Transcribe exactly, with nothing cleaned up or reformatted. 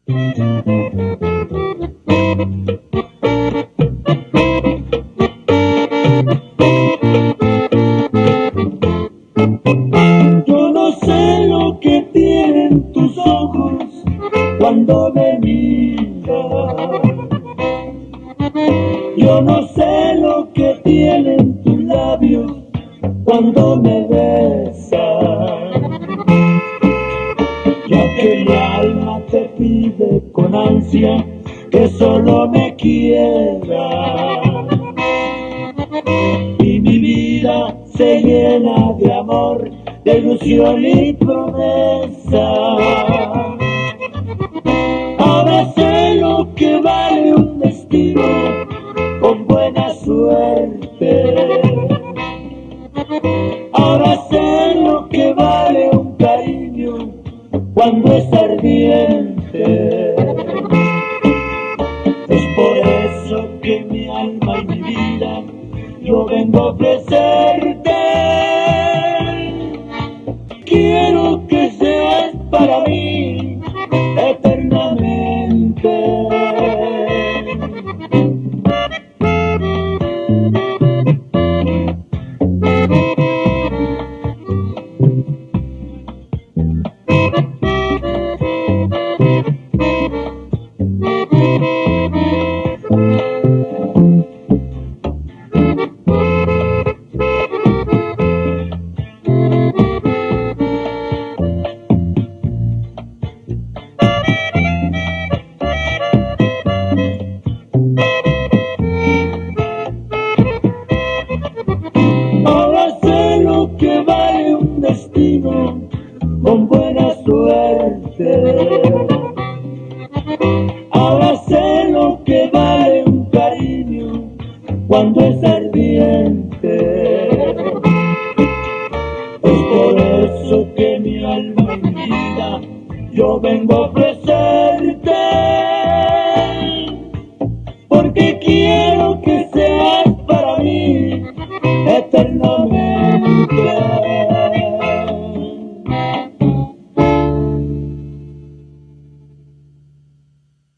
Yo no sé lo que tienen tus ojos cuando me miras. Yo no sé lo que tienen tus labios cuando me besas. Ya que mi alma te pide con ansia que solo me quieras. Y mi vida se llena de amor, de ilusión y promesa. Ahora sé lo que vale un destino con buena suerte. Ahora sé lo que vale un cariño cuando es ardiente. Es por eso que mi alma y mi vida yo vengo a ofrecerte. Quiero que seas para mí eternamente. Ahora sé lo que vale un destino con buena suerte. Ahora sé lo que vale un cariño cuando es ardiente. Es por eso que mi alma y mi vida yo vengo a ofrecerte. Porque quiero que seas para mí eternamente.